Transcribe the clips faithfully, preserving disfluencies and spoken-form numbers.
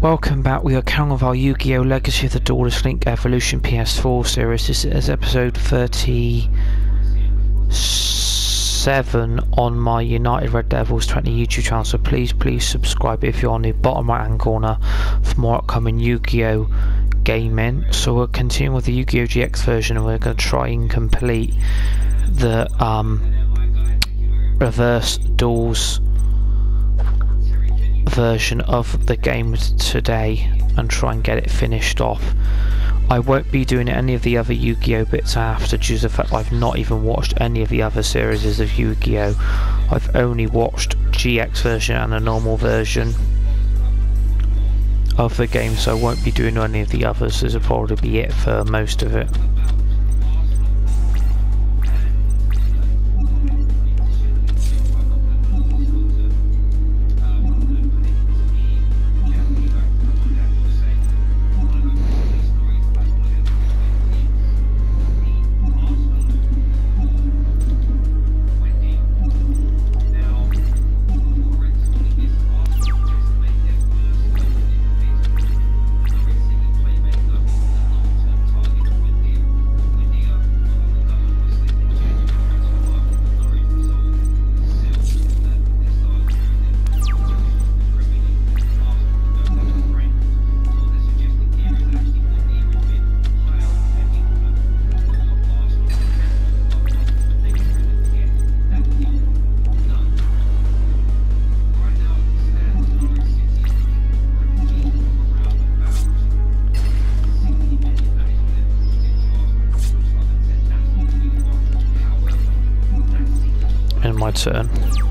Welcome back. We are carrying on with our Yu-Gi-Oh! Legacy of the Duelist Link Evolution P S four series. This is episode thirty-seven on my United Red Devils twenty YouTube channel, so please, please subscribe if you're on the bottom right hand corner for more upcoming Yu-Gi-Oh! Gaming. So we'll continue with the Yu-Gi-Oh! G X version, and we're going to try and complete the um, reverse duels version of the game today and try and get it finished off. I won't be doing any of the other Yu-Gi-Oh! Bits after, due to the fact I've not even watched any of the other series of Yu-Gi-Oh! I've only watched G X version and a normal version of the game, so I won't be doing any of the others. This will probably be it for most of it. My turn.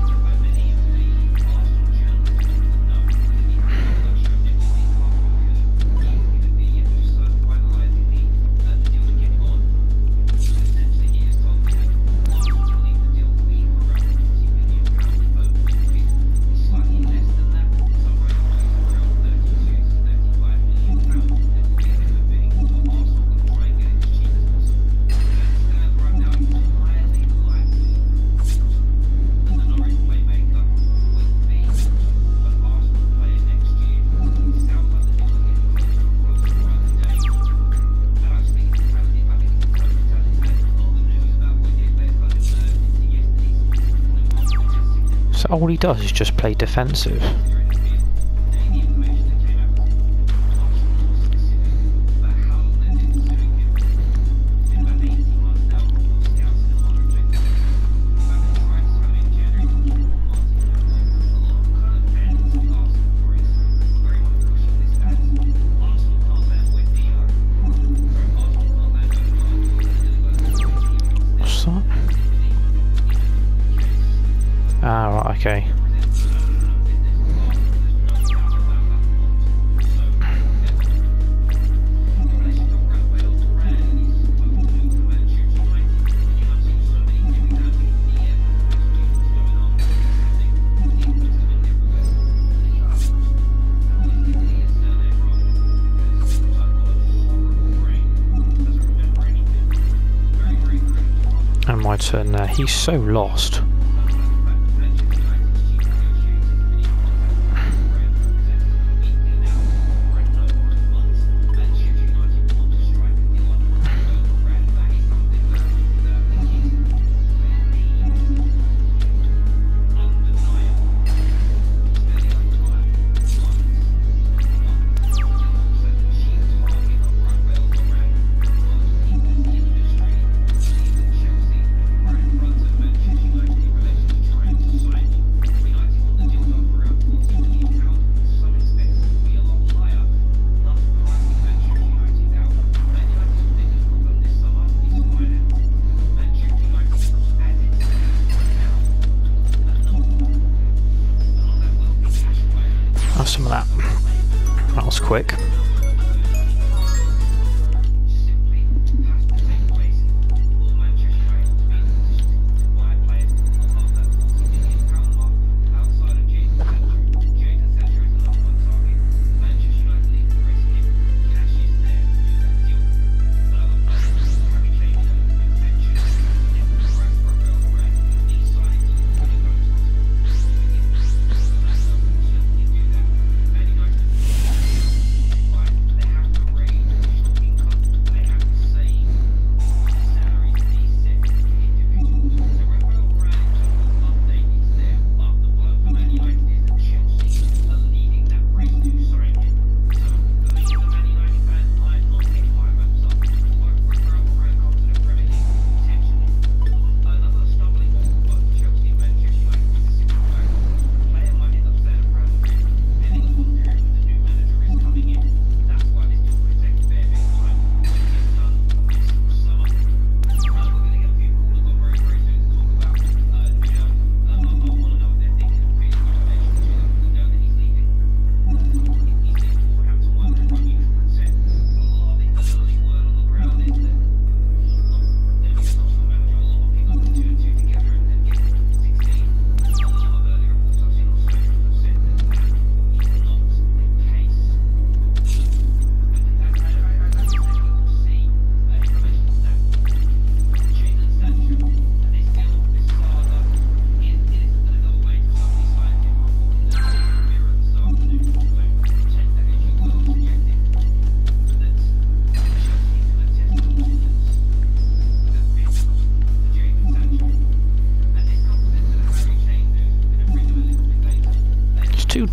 All he does is just play defensive. What's that? Ah, right, okay. And my turn there. He's so lost. Some of that. That was quick.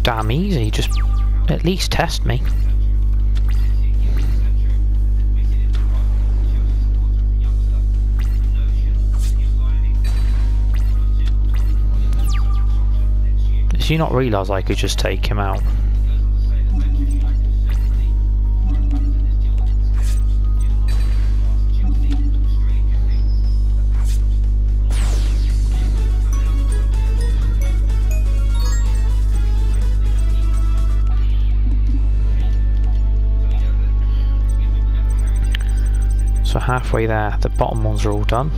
damn easy, just at least test me. Did you not realise I could just take him out? So halfway there, the bottom ones are all done.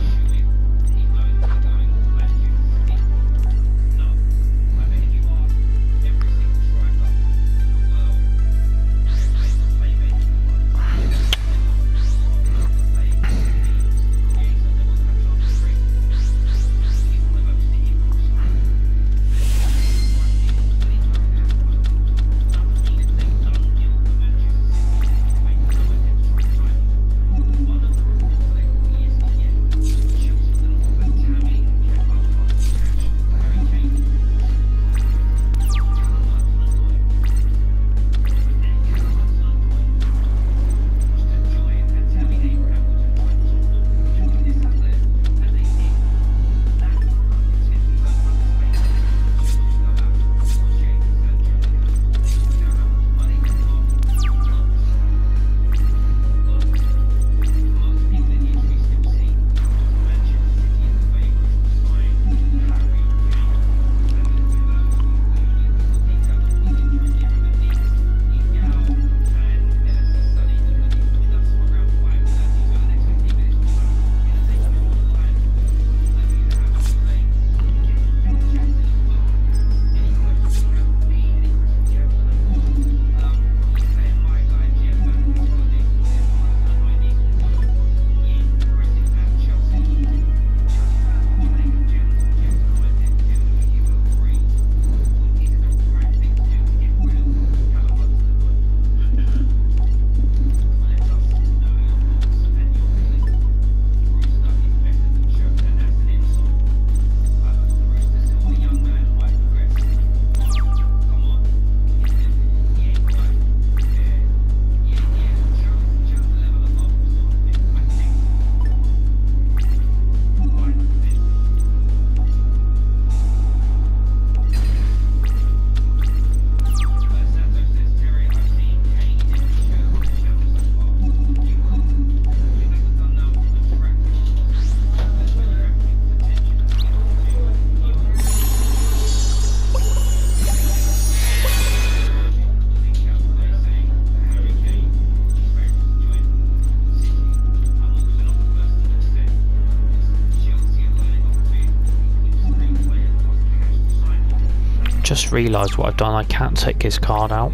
Just realised what I've done, I can't take his card out.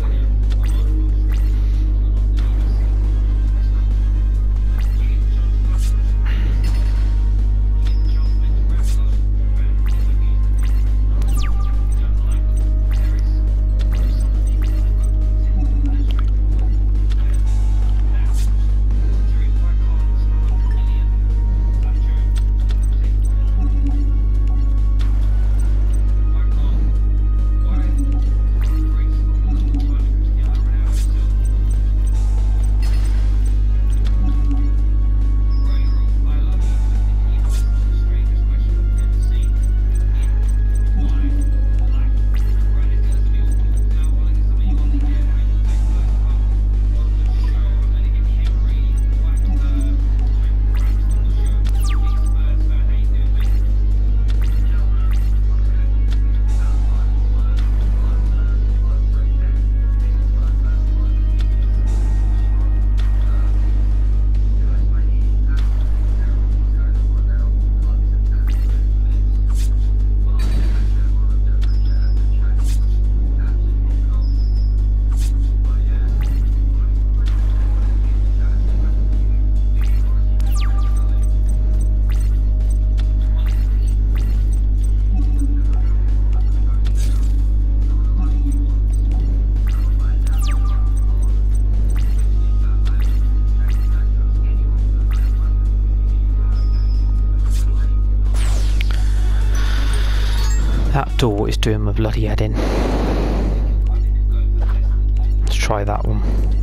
That door is doing my bloody head in. try that one.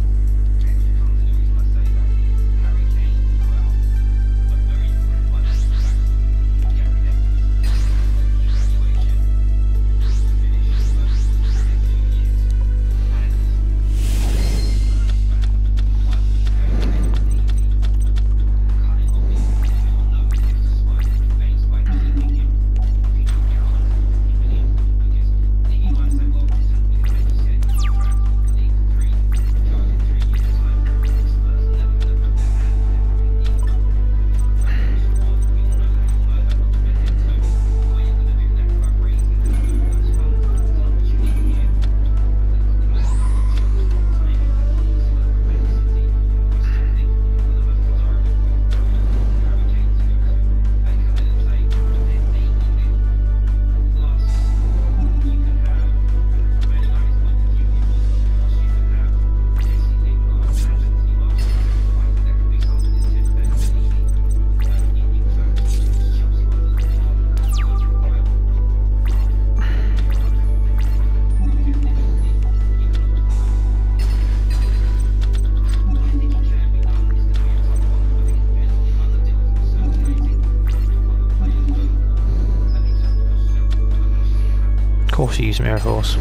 Of course you use Mirror Force.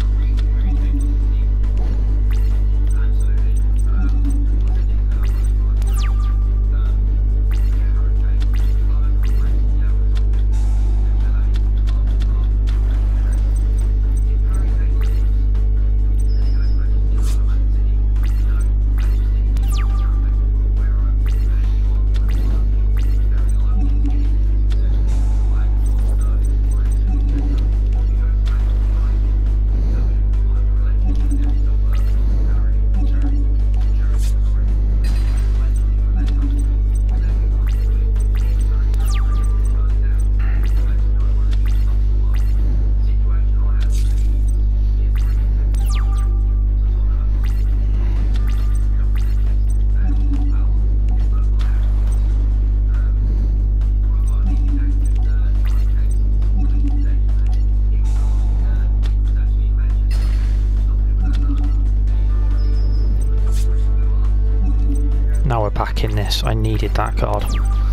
Now we're back in this. I needed that card.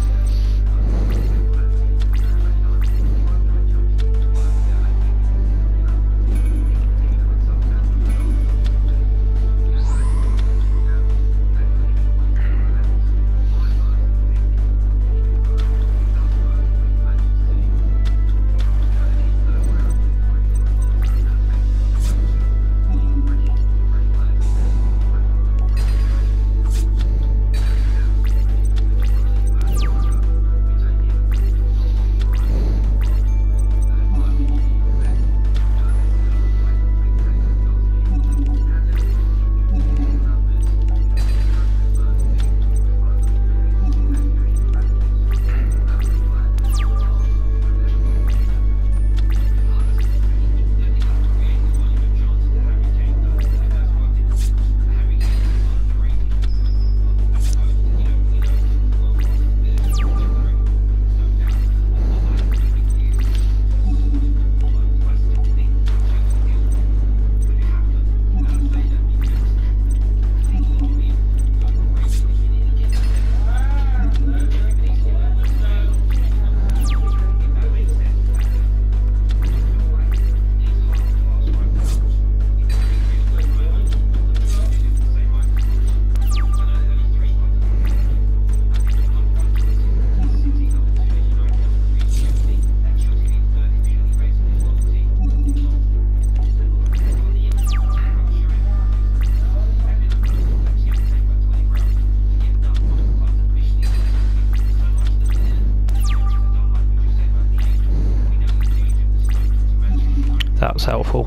That's helpful.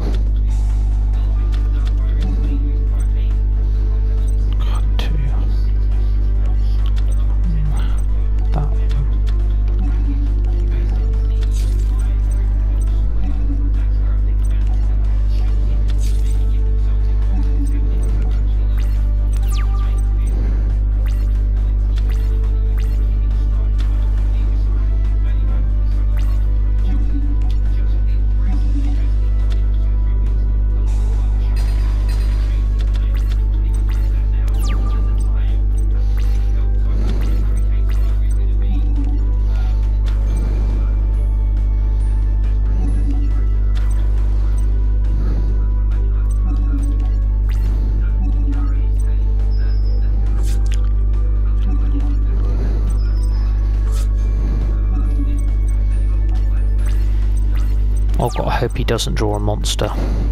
Got to that. I've got to hope he doesn't draw a monster.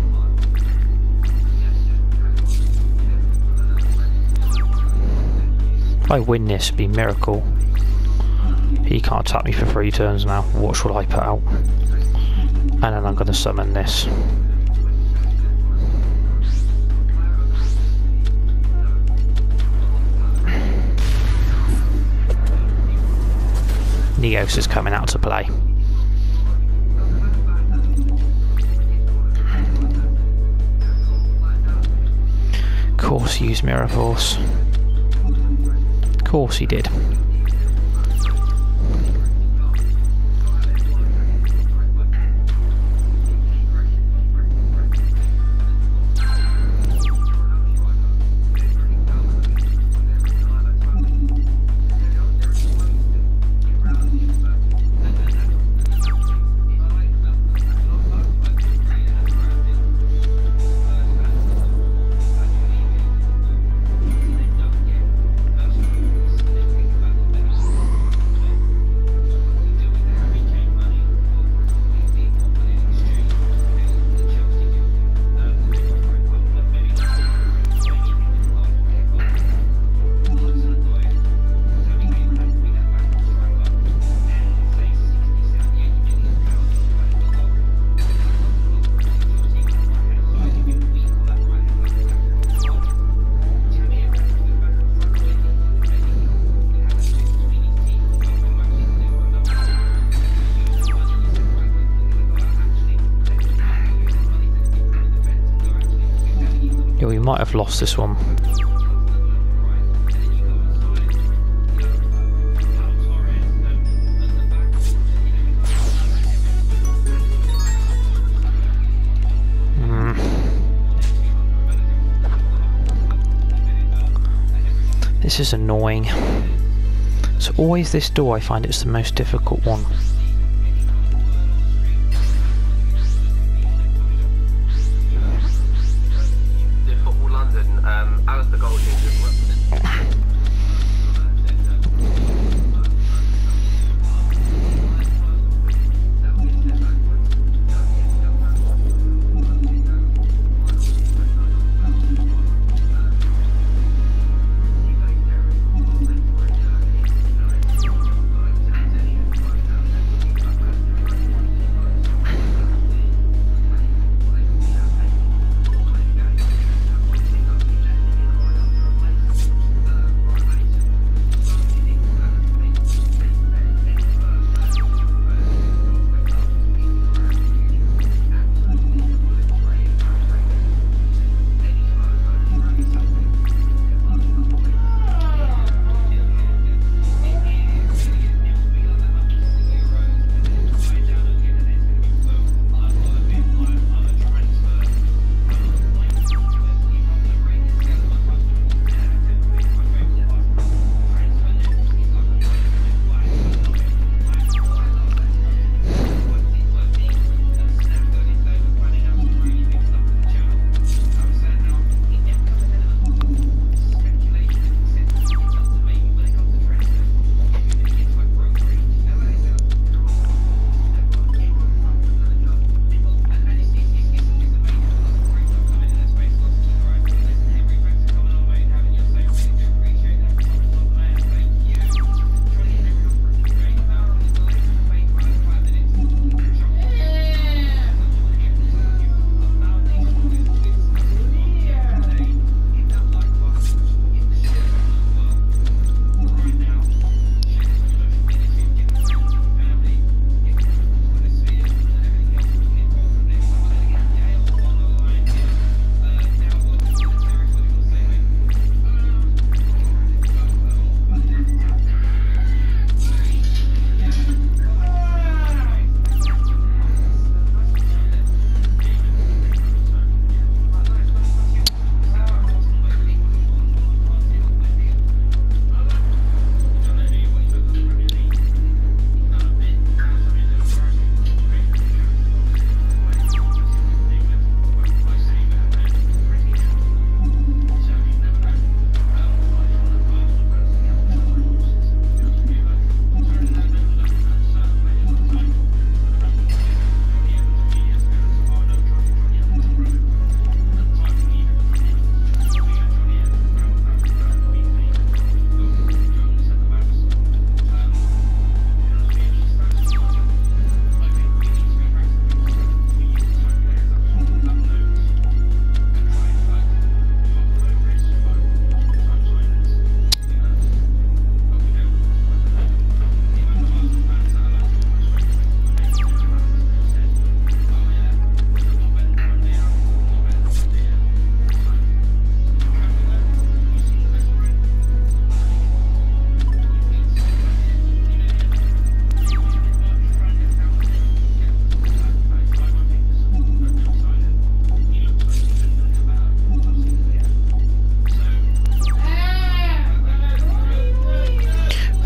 If I win this, it'd be a miracle. He can't attack me for three turns now. What should I put out? And then I'm going to summon this. Neos is coming out to play. Of course he used Mirror Force. Of course he did. Yeah, we might have lost this one. Mm. This is annoying. It's always this door, I find it's the most difficult one.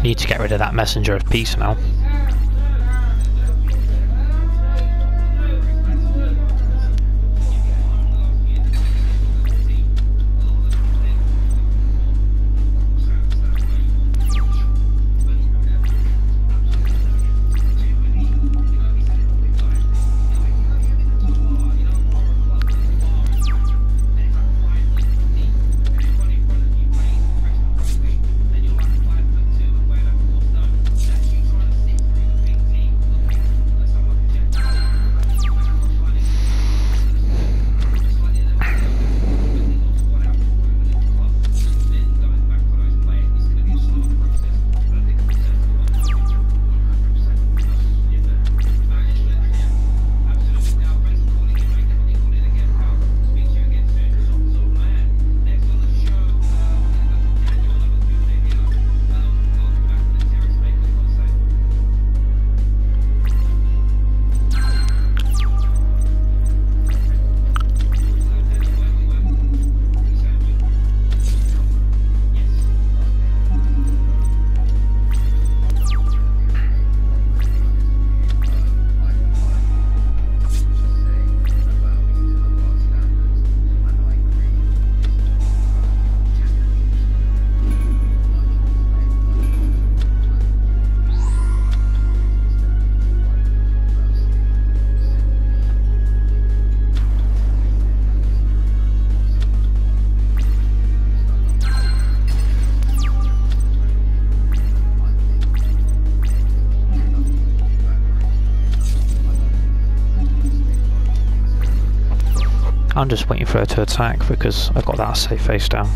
Need to get rid of that messenger of peace now. I'm just waiting for her to attack because I've got that safe face down.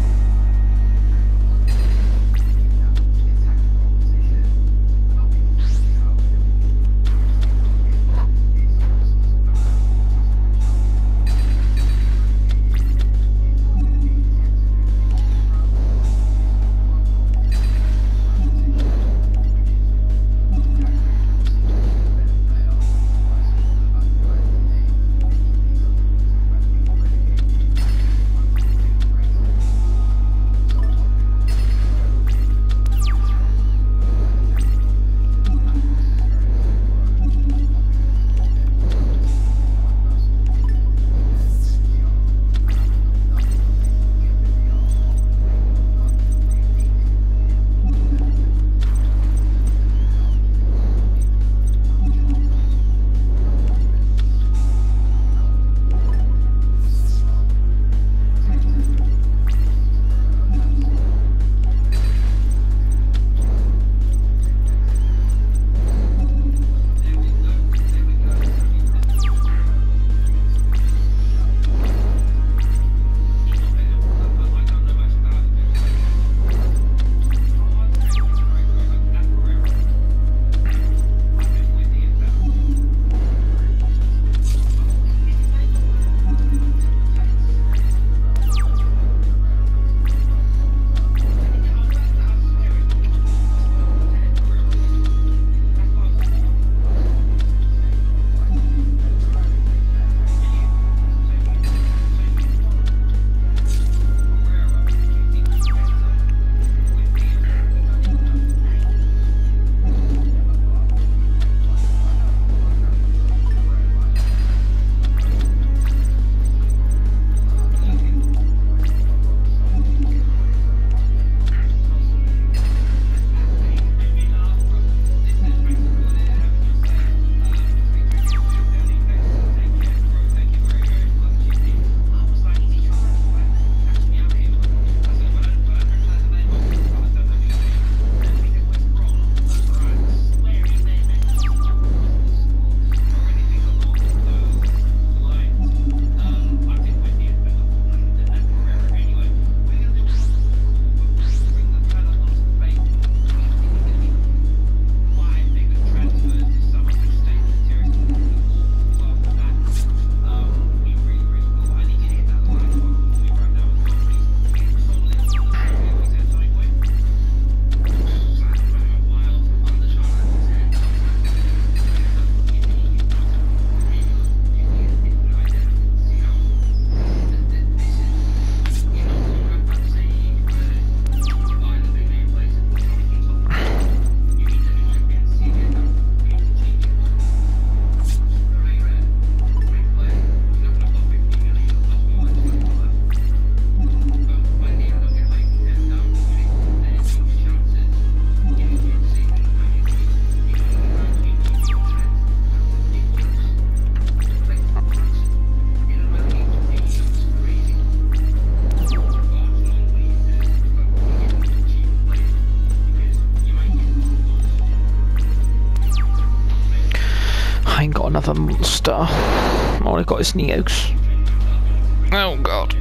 another monster. Oh, I got his Neos. Oh god.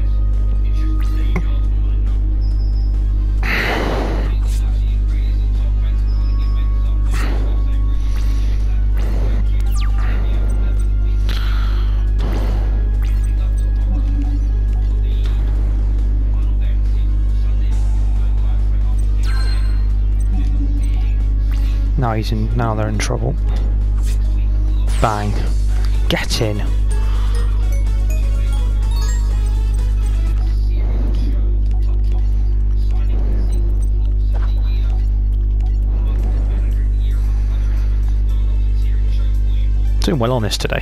Now he's in. Now they're in trouble. Bang! Get in. Doing well on this today.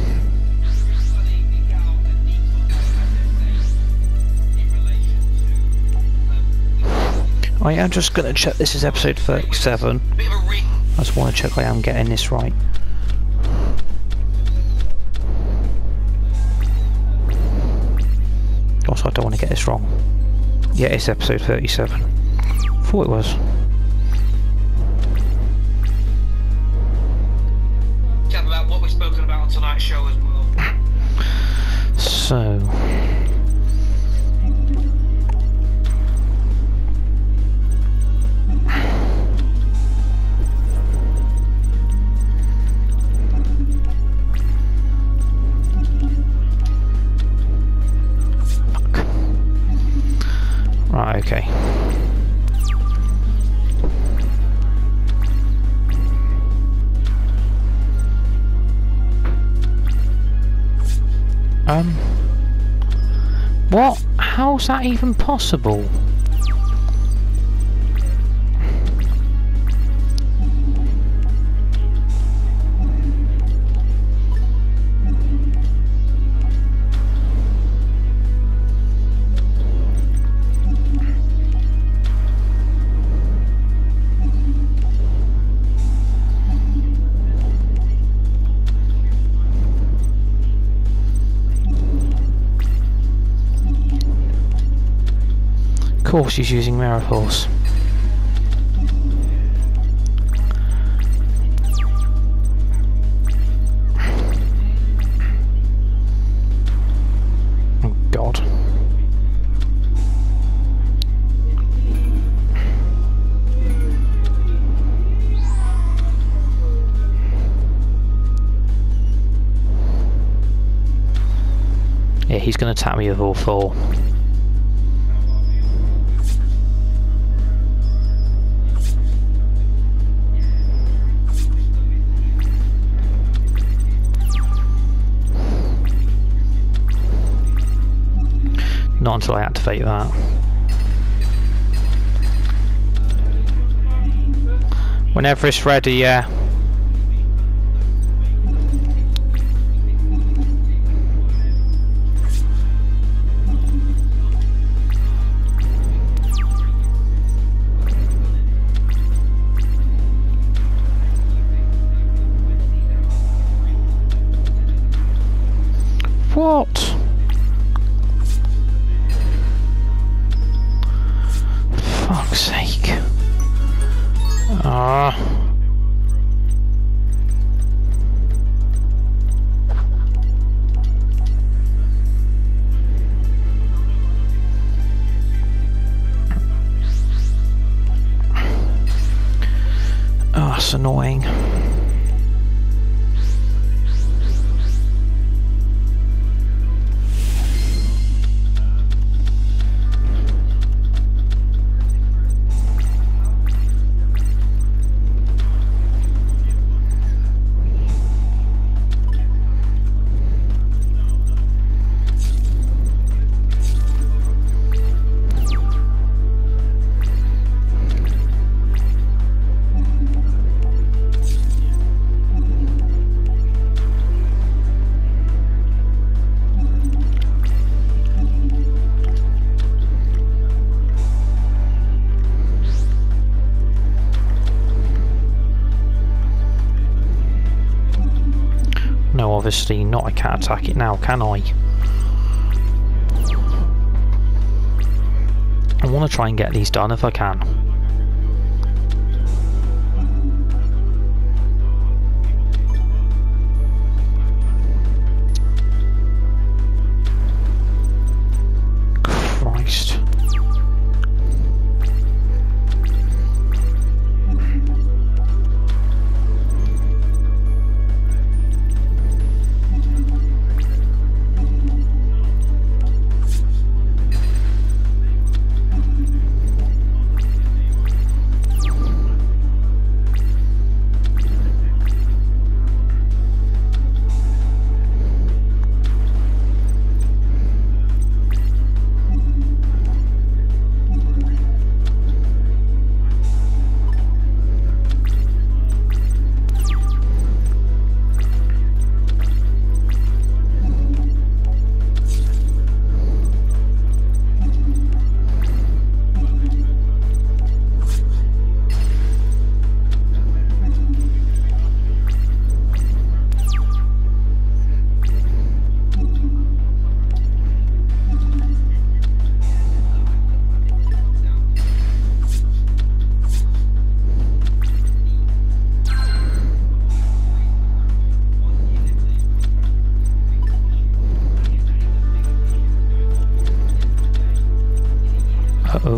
I am just going to check this is episode thirty-seven. I just want to check I am getting this right. Also, I don't want to get this wrong. Yeah, it's episode thirty-seven. Thought it was. Chat about what we've spoken about on tonight's show as well. So. Right, okay. Um, what? How's that even possible? Of course she's using Mirror Force. Oh god. Yeah, he's gonna attack me with all four. Not until I activate that. Whenever it's ready, yeah. What? Fuck's sake. Ah. Oh, that's annoying. No, obviously not. I can't attack it now, can I? I want to try and get these done if I can. Uh-oh.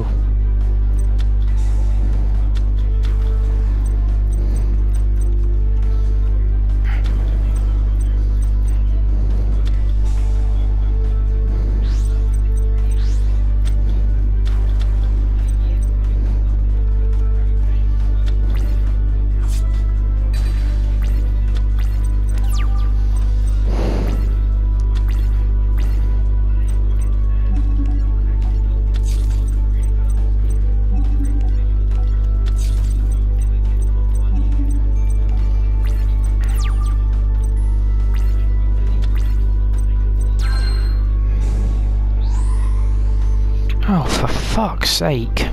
Oh, for fuck's sake.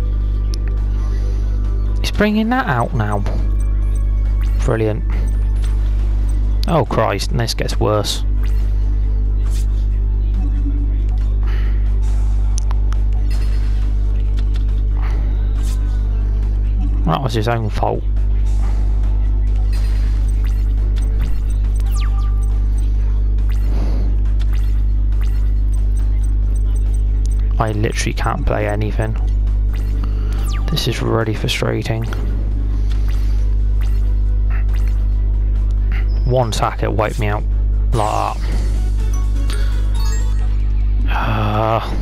He's bringing that out now. Brilliant. Oh Christ, and this gets worse. That was his own fault. I literally can't play anything. This is really frustrating. One attack, it wiped me out like that. Uh,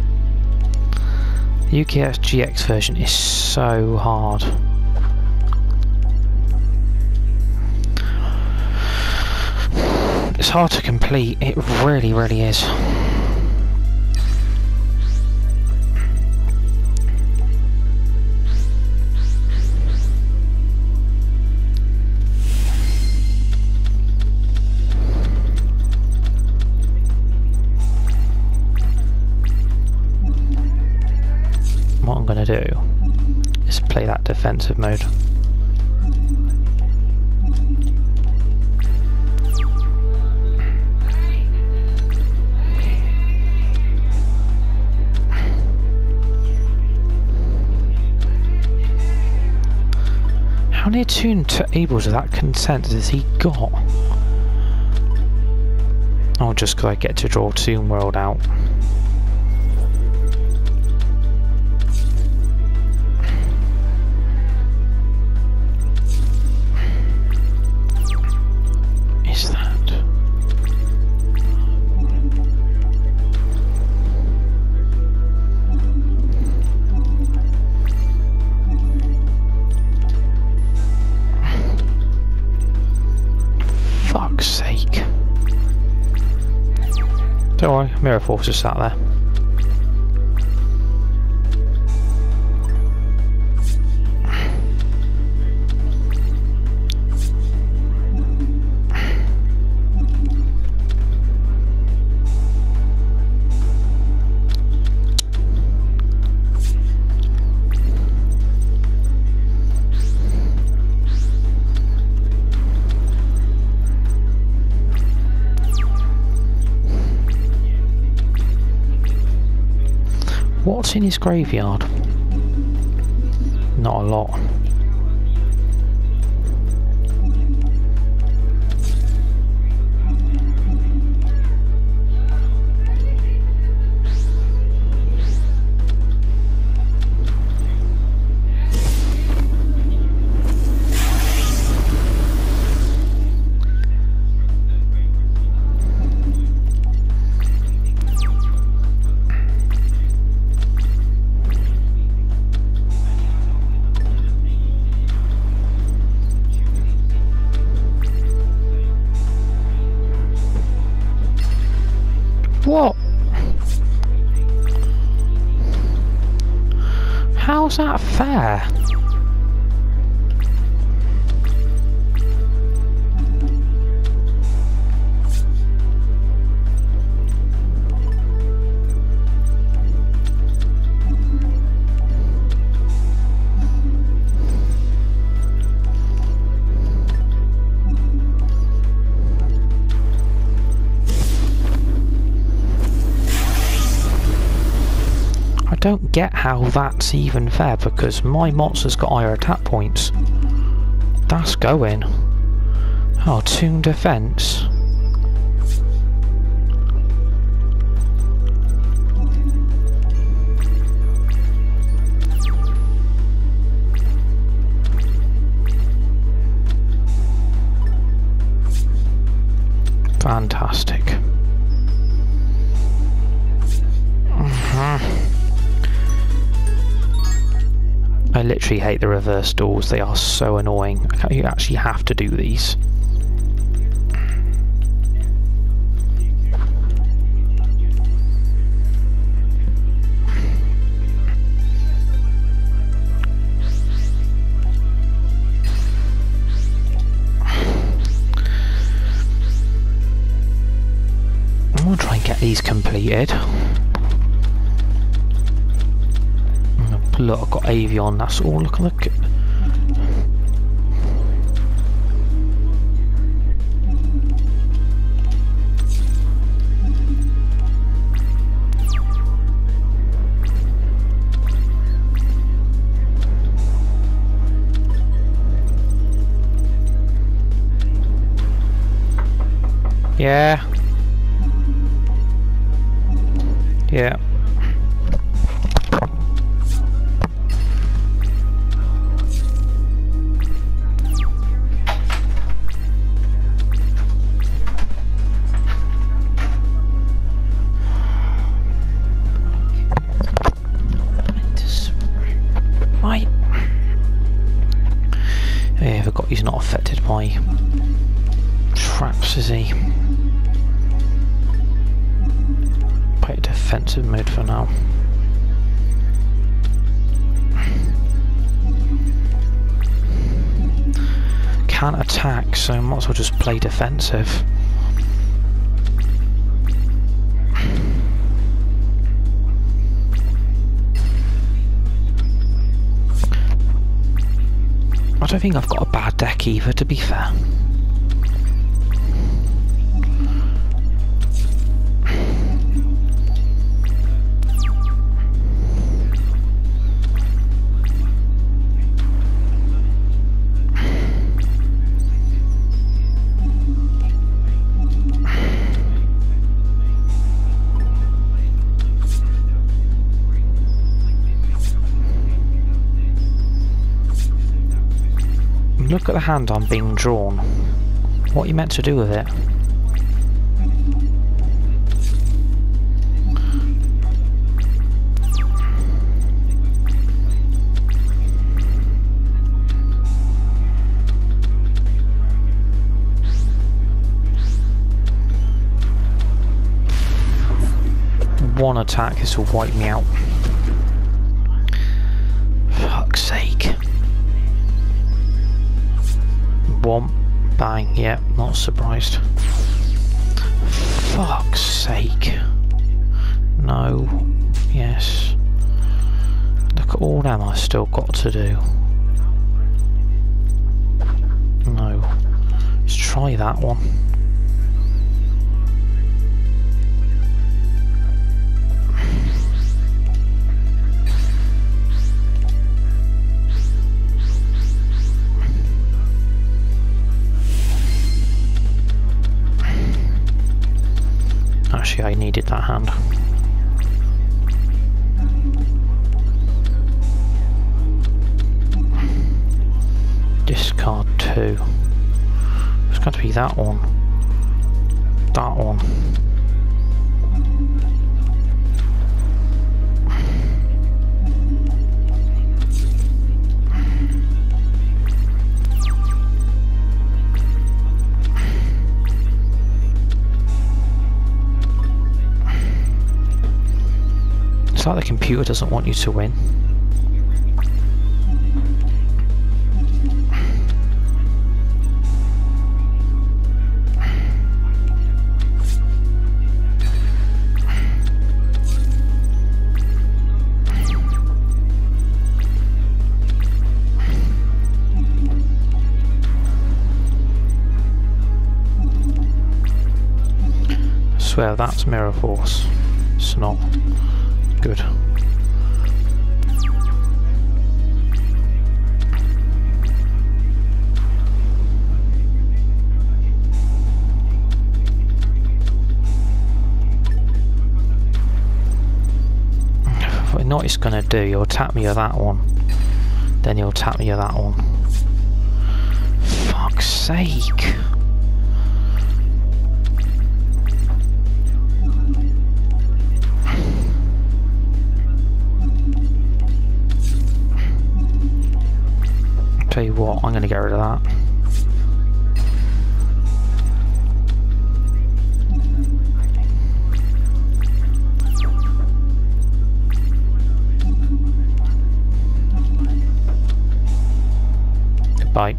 U K S G X version is so hard. It's hard to complete, it really, really is. What I'm going to do is play that defensive mode. How near tuned to able to that consent has he got? Oh, just because I get to draw Toon World out. Sake. Don't worry, Mirror Force is sat there. What's in his graveyard? Not a lot. What? How's that fair? I don't get how that's even fair because my monster's got higher attack points. That's going. Oh, Toon Defense. Fantastic. Mm-hmm. I literally hate the reverse doors, they are so annoying. You actually have to do these. I'm gonna try and get these completed. Look, I've got Avion, that's all. Look, look. Yeah. Yeah. Right. Yeah, I forgot he's not affected by traps, is he? Play defensive mode for now. Can't attack, so might as well just play defensive. I don't think I've got a bad deck either, to be fair. Look at the hand I'm being drawn. What are you meant to do with it? One attack, this will wipe me out. Fuck's sake. One, bang, yeah, not surprised. Fuck's sake. No, yes. Look at all them I've still got to do. No. Let's try that one. Actually, I needed that hand. Discard two. It's got to be that one. That one. It's like the computer doesn't want you to win. I swear that's Mirror Force. It's not. Good. I know what it's going to do. You'll tap me with that one. Then you'll tap me with that one. Fuck's sake. tell you what, I'm going to get rid of that. Goodbye.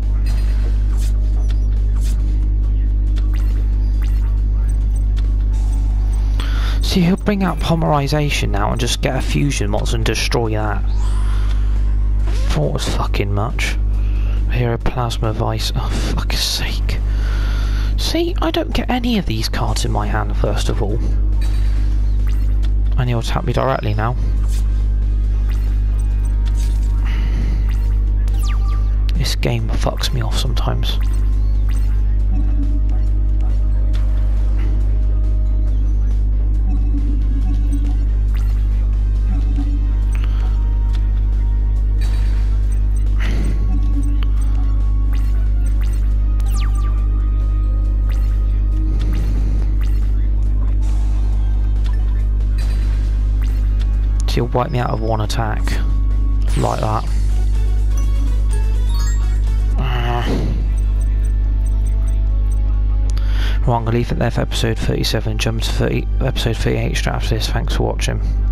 See, he'll bring out polymerization now and just get a fusion mods and destroy that. Thought it was fucking much. Hero Plasma Vice. Oh, fuck's sake. See, I don't get any of these cards in my hand, first of all. And he'll tap me directly now. This game fucks me off sometimes. He'll wipe me out of one attack, like that. Uh. Right, I'm going to leave it there for episode thirty-seven, jump to thirty, episode thirty-eight straight after this. Thanks for watching.